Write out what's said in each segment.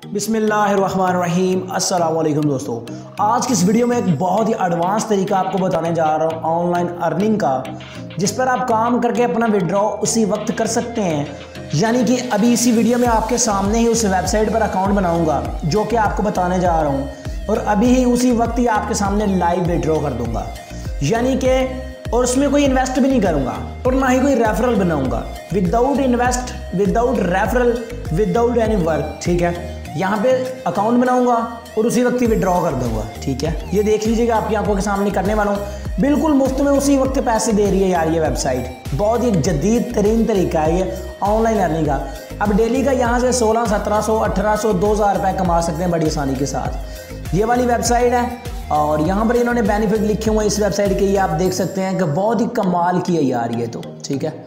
बिस्मिल्लाहिर्रहमानिर्रहीम। अस्सलाम वालेकुम दोस्तों, आज की इस वीडियो में एक बहुत ही एडवांस तरीका आपको बताने जा रहा हूँ ऑनलाइन अर्निंग का, जिस पर आप काम करके अपना विड्रॉ उसी वक्त कर सकते हैं। यानी कि अभी इसी वीडियो में आपके सामने ही उस वेबसाइट पर अकाउंट बनाऊंगा जो कि आपको बताने जा रहा हूँ, और अभी ही उसी वक्त ही आपके सामने लाइव विड्रॉ कर दूंगा। यानी कि और उसमें कोई इन्वेस्ट भी नहीं करूंगा और ना ही कोई रेफरल बनाऊंगा। Without invest, without referral, without any work. ठीक है, यहाँ पे अकाउंट बनाऊंगा और उसी वक्त ही विड्रॉ कर दूंगा। ठीक है, ये देख लीजिएगा, आपकी आंखों के सामने करने वाला हूँ। बिल्कुल मुफ्त में उसी वक्त पैसे दे रही है यार ये वेबसाइट। बहुत ही जदीद तरीन तरीका है ये ऑनलाइन अर्निंग का। अब डेली का यहाँ से 1600, 1700, 1800, 2000 रुपये कमा सकते हैं बड़ी आसानी के साथ। ये वाली वेबसाइट है और यहाँ पर इन्होंने बेनिफिट लिखे हुए हैं इस वेबसाइट के। ये आप देख सकते हैं कि बहुत ही कमाल की है यार ये तो। ठीक है,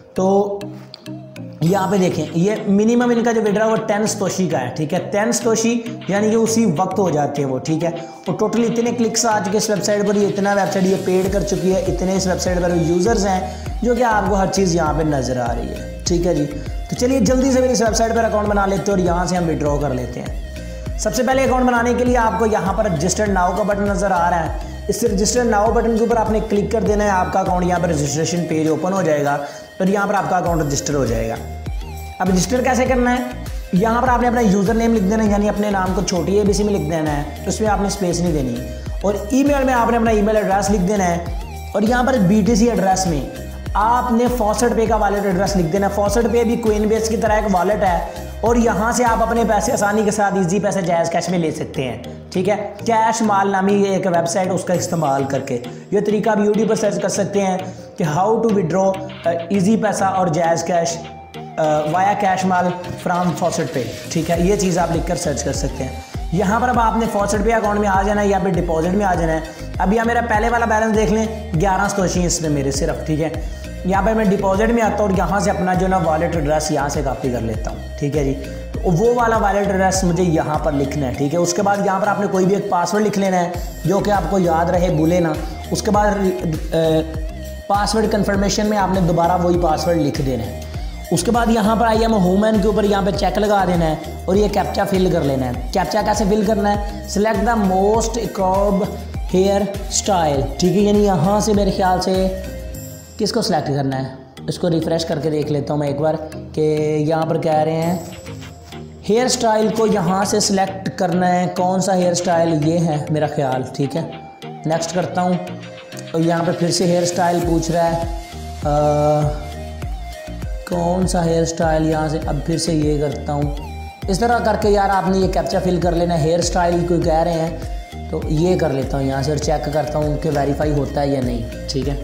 तो यहाँ पे देखें, ये मिनिमम इनका जो विड्रॉ है वो 10 सतोशी का है। ठीक है, 10 सतोशी यानी कि उसी वक्त हो जाते हैं वो। ठीक है, और टोटल इतने क्लिक्स आ चुके इस वेबसाइट पर, ये इतना वेबसाइट ये पेड कर चुकी है, इतने इस वेबसाइट पर यूज़र्स हैं जो कि आपको हर चीज़ यहाँ पे नज़र आ रही है। ठीक है जी, तो चलिए जल्दी से मेरी इस वेबसाइट पर अकाउंट बना लेते हैं और यहाँ से हम विड्रॉ कर लेते हैं। सबसे पहले अकाउंट बनाने के लिए आपको यहाँ पर रजिस्टर्ड नाउ का बटन नज़र आ रहा है। इस रजिस्टर्ड नाउ बटन के ऊपर आपने क्लिक कर देना है। आपका अकाउंट यहाँ पर रजिस्ट्रेशन पेज ओपन हो जाएगा और यहाँ पर आपका अकाउंट रजिस्टर हो जाएगा। अब रजिस्टर कैसे करना है, यहाँ पर आपने अपना यूज़र नेम लिख देना है, यानी अपने नाम को छोटी ABC में लिख देना है, उसमें आपने स्पेस नहीं देनी। और ईमेल में आपने अपना ईमेल एड्रेस लिख देना है और यहाँ पर BTC एड्रेस में आपने फॉसेट पे का वॉलेट एड्रेस लिख देना है। फॉसेट पे भी कोइनबेस की तरह एक वॉलेट है और यहाँ से आप अपने पैसे आसानी के साथ ईजी पैसे जायज़ कैश में ले सकते हैं। ठीक है, कैश माल नामी एक वेबसाइट, उसका इस्तेमाल करके ये तरीका आप यूट्यूब पर सर्च कर सकते हैं कि हाउ टू विड्रॉ ईजी पैसा और जायज़ cash via cash mall from faucet pay. ठीक है, ये चीज़ आप लिखकर सर्च कर सकते हैं। यहाँ पर अब आपने फॉसेट पे अकाउंट में आ जाना है या फिर डिपॉजिट में आ जाना है। अब यहाँ मेरा पहले वाला बैलेंस देख लें, 11 सतोशी इसमें मेरे सिर्फ। ठीक है, यहाँ पर मैं डिपॉजिट में आता हूँ और यहाँ से अपना जो ना वॉलेट एड्रेस यहाँ से कॉपी कर लेता हूँ। ठीक है जी, तो वो वाला वॉलेट एड्रेस मुझे यहाँ पर लिखना है। ठीक है, उसके बाद यहाँ पर आपने कोई भी एक पासवर्ड लिख लेना है जो कि आपको याद रहे, भूले ना। उसके बाद पासवर्ड कन्फर्मेशन में आपने दोबारा वही पासवर्ड लिख देना है। उसके बाद यहाँ पर आई एम ह्यूमन के ऊपर यहाँ पे चेक लगा देना है और ये कैप्चा फिल कर लेना है। कैप्चा कैसे फिल करना है, select the most curve hair style. ठीक है, यानी यहाँ से मेरे ख्याल से किसको सिलेक्ट करना है, इसको रिफ़्रेश करके देख लेता हूँ मैं एक बार कि यहाँ पर कह रहे हैं हेयर स्टाइल को यहाँ से सिलेक्ट करना है। कौन सा हेयर स्टाइल, ये है मेरा ख्याल। ठीक है, नेक्स्ट करता हूँ और यहाँ पर फिर से हेयर स्टाइल पूछ रहा है, कौन सा हेयर स्टाइल यहाँ से। अब फिर से ये करता हूँ। इस तरह करके यार आपने ये कैप्चा फिल कर लेना है। हेयर स्टाइल कोई कह रहे हैं तो ये कर लेता हूँ यहाँ से और चेक करता हूँ कि वेरीफाई होता है या नहीं। ठीक है,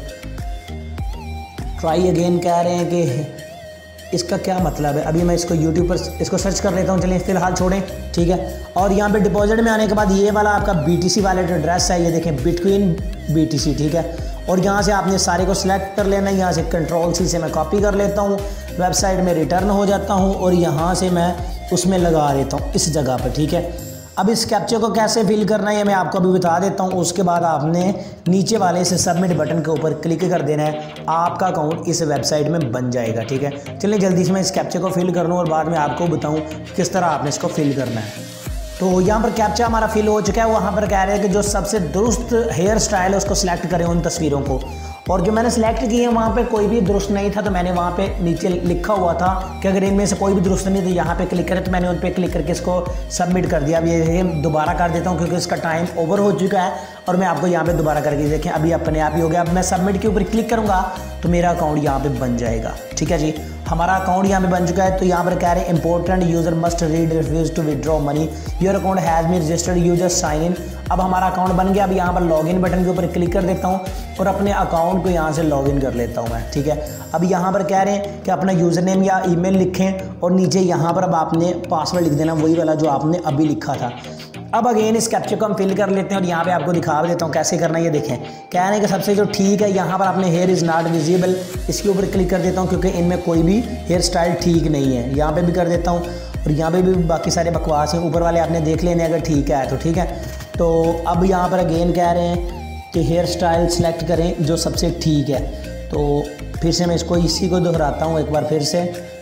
ट्राई अगेन कह रहे हैं कि इसका क्या मतलब है। अभी मैं इसको यूट्यूब पर इसको सर्च कर लेता हूँ। चलिए फिलहाल छोड़ें। ठीक है, और यहाँ पे डिपॉजिट में आने के बाद ये वाला आपका BTC वॉलेट एड्रेस है, ये देखें बिटवीन BTC। ठीक है, और यहाँ से आपने सारे को सिलेक्ट कर लेना है। यहाँ से Ctrl+C से मैं कॉपी कर लेता हूँ, वेबसाइट में रिटर्न हो जाता हूँ और यहाँ से मैं उसमें लगा देता हूँ इस जगह पर। ठीक है, अब इस कैप्चे को कैसे फिल करना है ये मैं आपको अभी बता देता हूँ। उसके बाद आपने नीचे वाले से सबमिट बटन के ऊपर क्लिक कर देना है, आपका अकाउंट इस वेबसाइट में बन जाएगा। ठीक है, चलिए जल्दी से मैं इस कैप्चे को फिल कर लूँ और बाद में आपको बताऊँ किस तरह आपने इसको फिल करना है। तो यहाँ पर कैप्चा हमारा फिल हो चुका है। वहाँ पर कह रहे हैं कि जो सबसे दुरुस्त हेयर स्टाइल है उसको सिलेक्ट करें उन तस्वीरों को, और जो मैंने सेलेक्ट की है वहाँ पे कोई भी दुरुस्त नहीं था, तो मैंने वहाँ पे नीचे लिखा हुआ था कि अगर इनमें से कोई भी दुरुस्त नहीं तो यहाँ पे क्लिक करें, तो मैंने उन पर क्लिक करके इसको सबमिट कर दिया। अब ये दोबारा कर देता हूँ क्योंकि इसका टाइम ओवर हो चुका है और मैं आपको यहाँ पे दोबारा करके देखें, अभी अपने आप ही हो गया। अब मैं सबमिट के ऊपर क्लिक करूँगा तो मेरा अकाउंट यहाँ पे बन जाएगा। ठीक है जी, हमारा अकाउंट यहाँ पे बन चुका है। तो यहाँ पर कह रहे हैं important user must read refuse to withdraw money, your account has been registered, you just sign in. अब हमारा अकाउंट बन गया। अब यहाँ पर लॉगिन बटन के ऊपर क्लिक कर देता हूँ और अपने अकाउंट को यहाँ से लॉगिन कर लेता हूँ मैं। ठीक है, अब यहाँ पर कह रहे हैं कि अपना यूज़र नेम या ईमेल लिखें और नीचे यहाँ पर अब आपने पासवर्ड लिख देना, वही वाला जो आपने अभी लिखा था। अब अगेन इस कैप्चे को हम फिल कर लेते हैं और यहाँ पे आपको दिखा देता हूँ कैसे करना है। ये देखें, कह रहे हैं कि सबसे जो ठीक है यहाँ पर आपने हेयर इज़ नॉट विजिबल, इसके ऊपर क्लिक कर देता हूँ क्योंकि इनमें कोई भी हेयर स्टाइल ठीक नहीं है। यहाँ पे भी कर देता हूँ और यहाँ पे भी बाकी सारे बकवास हैं, ऊपर वाले आपने देख लेने अगर ठीक है तो। ठीक है, तो अब यहाँ पर अगेन कह रहे हैं कि हेयर स्टाइल सेलेक्ट करें जो सबसे ठीक है। तो फिर से मैं इसको इसी को दोहराता हूँ एक बार फिर से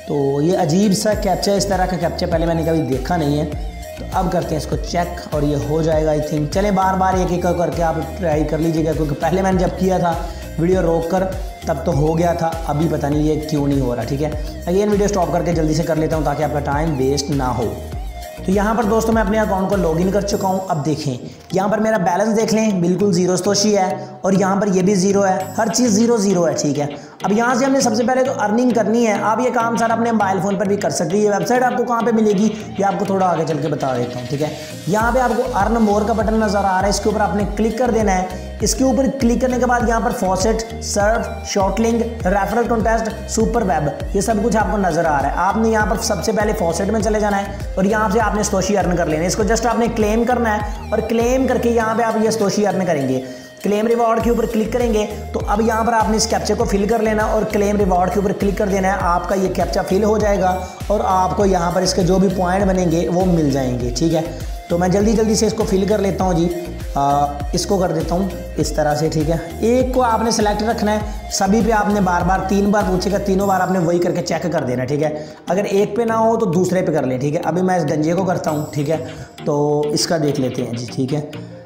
तो ये अजीब सा कैप्चा, इस तरह का कैप्चा पहले मैंने कभी देखा नहीं है। तो अब करते हैं इसको चेक और ये हो जाएगा आई थिंक। चलें बार बार एक एक करके आप ट्राई कर लीजिएगा, क्योंकि पहले मैंने जब किया था वीडियो रोक कर तब तो हो गया था, अभी पता नहीं ये क्यों नहीं हो रहा। ठीक है, अगेन वीडियो स्टॉप करके जल्दी से कर लेता हूँ ताकि आपका टाइम वेस्ट ना हो। तो यहाँ पर दोस्तों मैं अपने अकाउंट को लॉगिन कर चुका हूँ। अब देखें यहाँ पर मेरा बैलेंस देख लें, बिल्कुल ज़ीरो सतोशी है और यहाँ पर ये भी ज़ीरो है, हर चीज़ ज़ीरो ज़ीरो है। ठीक है, अब यहाँ से हमने सबसे पहले तो अर्निंग करनी है। आप ये काम सारा अपने मोबाइल फ़ोन पर भी कर सकते हैं। ये वेबसाइट आपको कहाँ पे मिलेगी ये आपको थोड़ा आगे चल के बता देता हूँ। ठीक है, यहाँ पे आपको अर्न मोर का बटन नज़र आ रहा है, इसके ऊपर आपने क्लिक कर देना है। इसके ऊपर क्लिक करने के बाद यहाँ पर faucet, serve, short link, referral contest, super web, ये सब कुछ आपको नज़र आ रहा है। आपने यहाँ पर सबसे पहले फॉसेट में चले जाना है और यहाँ से आपने सतोशी अर्न कर लेना है। इसको जस्ट आपने क्लेम करना है और क्लेम करके यहाँ पे आप ये सतोशी अर्न करेंगे। क्लेम रिवॉर्ड के ऊपर क्लिक करेंगे तो अब यहाँ पर आपने इस कैप्चा को फिल कर लेना और क्लेम रिवॉर्ड के ऊपर क्लिक कर देना है। आपका ये कैप्चा फिल हो जाएगा और आपको यहाँ पर इसके जो भी पॉइंट बनेंगे वो मिल जाएंगे। ठीक है, तो मैं जल्दी से इसको फिल कर लेता हूँ जी। इसको कर देता हूँ इस तरह से। ठीक है, एक को आपने सेलेक्ट रखना है, सभी पे आपने बार बार 3 बार पूछेगा, तीनों बार आपने वही करके चेक कर देना। ठीक है, अगर एक पे ना हो तो दूसरे पे कर लें। ठीक है, अभी मैं इस गंजे को करता हूँ। ठीक है, तो इसका देख लेते हैं जी। ठीक है,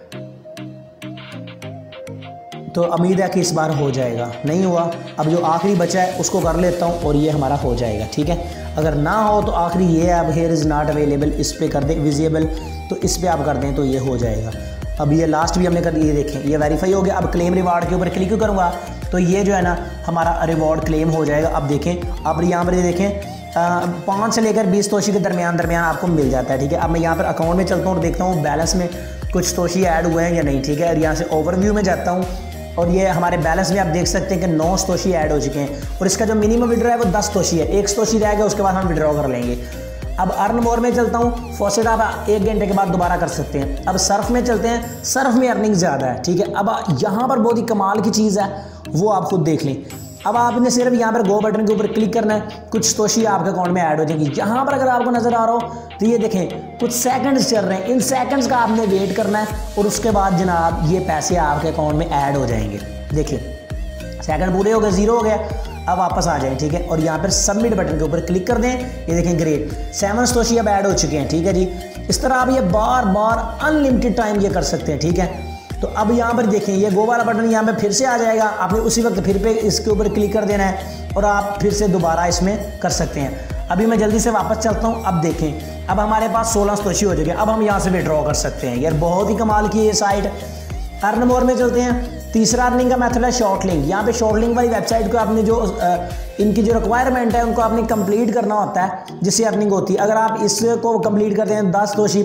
तो उम्मीद है कि इस बार हो जाएगा, नहीं हुआ अब जो आखिरी बचा है उसको कर लेता हूँ और ये हमारा हो जाएगा। ठीक है, अगर ना हो तो आखिरी ये है, अब हेयर इज़ नॉट अवेलेबल, इस पर कर दें विजिबल, तो इस पर आप कर दें तो ये हो जाएगा। अब ये लास्ट भी हमने कर, ये देखें ये वेरीफाई हो गया। अब क्लेम रिवार्ड के ऊपर क्लिक करूँगा तो ये जो है ना हमारा रिवॉर्ड क्लेम हो जाएगा। अब देखें, अब यहाँ पर ये देखें 5 से लेकर 20 सतोशी के दरमियान आपको मिल जाता है। ठीक है, अब मैं यहाँ पर अकाउंट में चलता हूँ और देखता हूँ बैलेंस में कुछ सतोशी ऐड हुए हैं या नहीं। ठीक है, और यहाँ से ओवरव्यू में जाता हूँ और ये हमारे बैलेंस में आप देख सकते हैं कि 9 सतोशी ऐड हो चुके हैं और इसका जो मिनिमम विड्रॉ है वो 10 सतोशी है। 1 सतोशी रहेगा उसके बाद हम विड्रॉ कर लेंगे। अब अर्न मोर में चलता हूँ, फॉसेट आप 1 घंटे के बाद दोबारा कर सकते हैं। अब सर्फ में चलते हैं, सर्फ में अर्निंग ज़्यादा है। ठीक है, अब यहाँ पर बहुत ही कमाल की चीज़ है, वो आप खुद देख लें। अब आपने सिर्फ यहाँ पर गो बटन के ऊपर क्लिक करना है, कुछ सतोशी आपके अकाउंट में ऐड हो जाएगी। यहाँ पर अगर आपको नज़र आ रहा हो तो ये देखें कुछ सेकंड्स चल रहे हैं, इन सेकंड्स का आपने वेट करना है और उसके बाद जनाब ये पैसे आपके अकाउंट में ऐड हो जाएंगे। देखिए सेकंड पूरे हो गए, 0 हो गया। अब वापस आ जाए। ठीक है, और यहाँ पर सबमिट बटन के ऊपर क्लिक कर दें। ये देखें ग्रेट 7 सतोशी अब ऐड हो चुके हैं। ठीक है जी, इस तरह आप ये बार बार अनलिमिटेड टाइम ये कर सकते हैं। ठीक है, तो अब यहाँ पर देखें ये गो वाला बटन यहाँ पे फिर से आ जाएगा, आपने उसी वक्त फिर पे इसके ऊपर क्लिक कर देना है और आप फिर से दोबारा इसमें कर सकते हैं। अभी मैं जल्दी से वापस चलता हूँ। अब देखें अब हमारे पास 16 सतोशी हो चुके हैं। अब हम यहाँ से विड्रॉ कर सकते हैं। यार बहुत ही कमाल की ये साइट। अर्न मोर में चलते हैं। तीसरा अर्निंग का मेथड है शॉर्ट लिंक। यहाँ पे शॉर्ट लिंक वाली वेबसाइट को आपने जो इनकी जो रिक्वायरमेंट है उनको आपने कंप्लीट करना होता है जिससे अर्निंग होती है। अगर आप इसको कंप्लीट करते हैं 10 सतोशी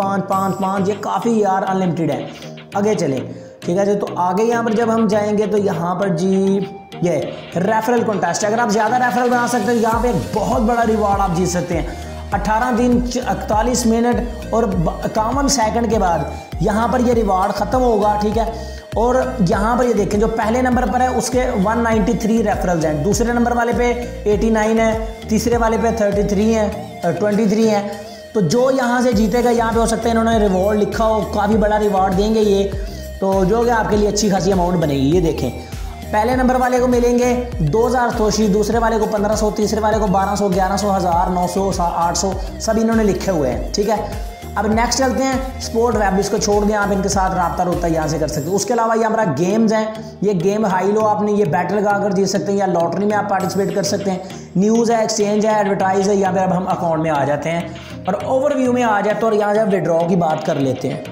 5 ये काफ़ी यार अनलिमिटेड है। आगे चलें। ठीक है जी, तो आगे यहाँ पर जब हम जाएंगे तो यहाँ पर जी ये रेफरल कॉन्टेस्ट है। अगर आप ज़्यादा रेफरल बना सकते हैं यहाँ पे एक बहुत बड़ा रिवॉर्ड आप जीत सकते हैं। 18 दिन 41 मिनट और 51 सेकंड के बाद यहाँ पर ये रिवार्ड ख़त्म होगा। ठीक है, और यहाँ पर ये देखें जो पहले नंबर पर है उसके 193 रेफरल्स हैं, दूसरे नंबर वाले पे 89 है, तीसरे वाले पे 33 है 23 है। तो जो यहाँ से जीतेगा, यहाँ पे हो सकता है इन्होंने रिवॉर्ड लिखा हो, काफ़ी बड़ा रिवॉर्ड देंगे ये, तो जो कि आपके लिए अच्छी खासी अमाउंट बनेगी। ये देखें पहले नंबर वाले को मिलेंगे 2000 सतोशी, दूसरे वाले को 1500, तीसरे वाले को 1200, 1100, 1000, 900, 800 सब इन्होंने लिखे हुए हैं। ठीक है, अब नेक्स्ट चलते हैं स्पोर्ट वेब। इसको छोड़ दें, आप इनके साथ रब्ता रोता यहाँ से कर सकते हैं। उसके अलावा ये हमारा गेम्स हैं, ये गेम हाई लो आपने ये बैटल लगा कर जीत सकते हैं या लॉटरी में आप पार्टिसिपेट कर सकते हैं। न्यूज़ है, एक्सचेंज है, एडवर्टाइज है। यहाँ पर अब हम अकाउंट में आ जाते हैं और ओवरव्यू में आ जाते हैं और यहाँ से हम विड्रॉ की बात कर लेते हैं।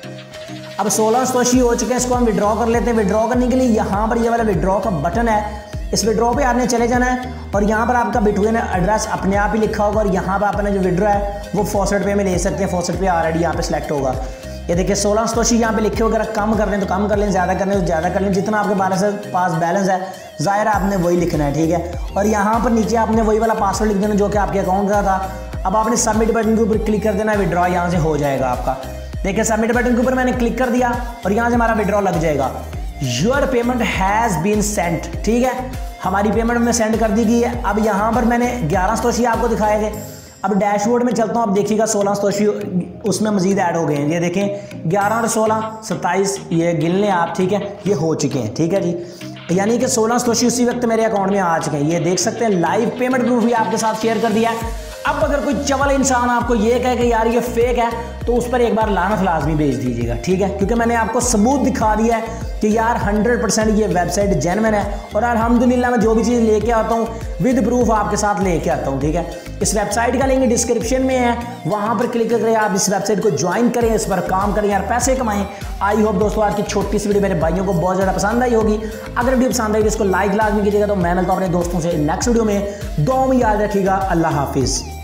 अब 16 सतोशी हो चुके हैं, इसको हम विड्रॉ कर लेते हैं। विड्रॉ करने के लिए यहाँ पर ये वाला विड्रॉ का बटन है, इस विड्रॉ पे आपने चले जाना है और यहाँ पर आपका बिटवीन एड्रेस अपने आप ही लिखा होगा और यहाँ पर आपने जो विड्रॉ है वो फॉसेट पे में ले सकते हैं। फॉसेट पे ऑलरेडी यहाँ पे सिलेक्ट होगा। ये देखिए 16 सतोशी यहाँ पे लिखे हो। अगर कम कर लें तो कम कर लें, ज़्यादा कर लें तो ज़्यादा कर लें, जितना आपके पास बैलेंस है ज़ाहिर आपने वही लिखना है। ठीक है, और यहाँ पर नीचे आपने वही वाला पासवर्ड लिख देना जो कि आपके अकाउंट का था। अब आपने सबमिट बटन के ऊपर क्लिक कर देना, विड्रॉ यहाँ से हो जाएगा आपका। देखिए सबमिट बटन के ऊपर मैंने क्लिक कर दिया और यहाँ से हमारा विड्रॉ लग जाएगा। Your payment has been sent. ठीक है, हमारी पेमेंट में सेंड कर दी गई है। अब यहाँ पर मैंने 11 सतोशी आपको दिखाए थे। अब डैशबोर्ड में चलता हूँ, अब देखिएगा 16 सतोशी उसमें मजीद ऐड हो गए हैं। ये देखें 11 और 16 27, ये गिन लें आप। ठीक है, ये हो चुके हैं। ठीक है जी, यानी कि 16 सतोशी उसी वक्त मेरे अकाउंट में आ चुके हैं। ये देख सकते हैं, लाइव पेमेंट प्रूफ भी आपके साथ शेयर कर दिया है। अब अगर कोई चवल इंसान आपको ये कहे कि यार ये फेक है, तो उस पर एक बार लानत लाजमी भेज दीजिएगा, ठीक है, क्योंकि मैंने आपको सबूत दिखा दिया है कि यार 100% ये वेबसाइट जेन्युइन है। और अल्हम्दुलिल्लाह मैं जो भी चीज़ लेके आता हूँ विद प्रूफ आपके साथ लेके आता हूँ, ठीक है। इस वेबसाइट का लिंक डिस्क्रिप्शन में है, वहाँ पर क्लिक करके आप इस वेबसाइट को ज्वाइन करें, इस पर काम करें यार, पैसे कमाएं। आई होप दोस्तों आज की छोटी सी वीडियो मेरे भाइयों को बहुत ज़्यादा पसंद आई होगी। अगर वीडियो पसंद आई तो इसको लाइक लाजमी कीजिएगा। तो मैं मिलता हूँ अपने दोस्तों से नेक्स्ट वीडियो में। दुआ में याद रखिएगा। अल्लाह हाफिज़।